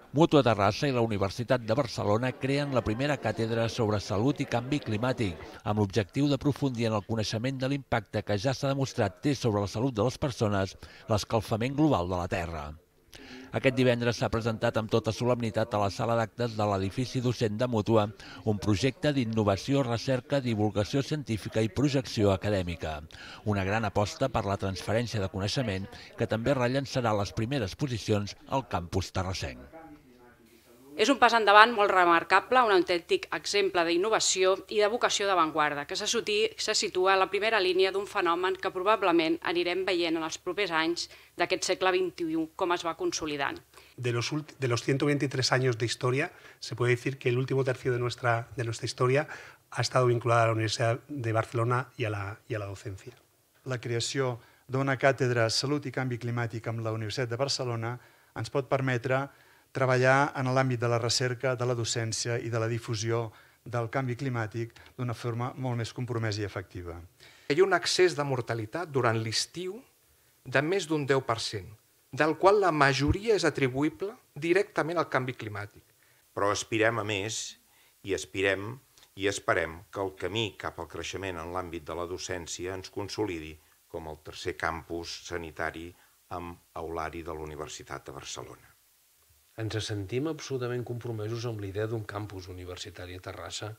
Mútua Terrassa i la Universitat de Barcelona creen la primera càtedra sobre salut i canvi climàtic, amb l'objectiu d'aprofundir en el coneixement de l'impacte que ja s'ha demostrat té sobre la salut de les persones l'escalfament global de la Terra. Aquest divendres s'ha presentat amb tota solemnitat a la sala d'actes de l'edifici docent de Mútua un projecte d'innovació, recerca, divulgació científica i projecció acadèmica. Una gran aposta per la transferència de coneixement que també rellançarà les primeres posicions al campus terrassenc. És un pas endavant molt remarcable, un autèntic exemple d'innovació i de vocació d'avantguarda, que se situa a la primera línia d'un fenomen que probablement anirem veient en els propers anys d'aquest segle XXI, com es va consolidant. De los 123 años de historia, se puede decir que el último tercio de nuestra historia ha estado vinculada a la Universidad de Barcelona y a la docencia. La creació d'una càtedra Salut i Canvi Climàtic amb la Universitat de Barcelona ens pot permetre treballar en l'àmbit de la recerca, de la docència i de la difusió del canvi climàtic d'una forma molt més compromesa i efectiva. Hi ha un excés de mortalitat durant l'estiu de més d'un 10%, del qual la majoria és atribuïble directament al canvi climàtic. Però aspirem a més i esperem que el camí cap al creixement en l'àmbit de la docència ens consolidi com el tercer campus sanitari amb aulari de la Universitat de Barcelona. Ens sentim absolutament compromesos amb l'idea d'un campus universitari a Terrassa,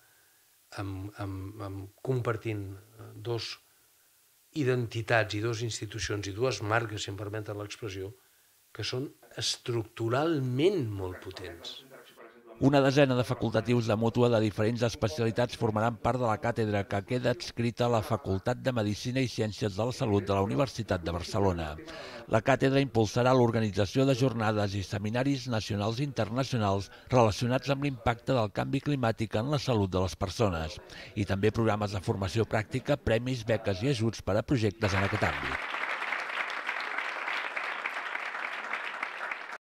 compartint dos identitats i dues institucions i dues marques, si em permeten l'expressió, que són estructuralment molt potents. Una desena de facultatius de Mútua de diferents especialitats formaran part de la càtedra que queda adscrita a la Facultat de Medicina i Ciències de la Salut de la Universitat de Barcelona. La càtedra impulsarà l'organització de jornades i seminaris nacionals i internacionals relacionats amb l'impacte del canvi climàtic en la salut de les persones i també programes de formació pràctica, premis, beques i ajuts per a projectes en aquest àmbit.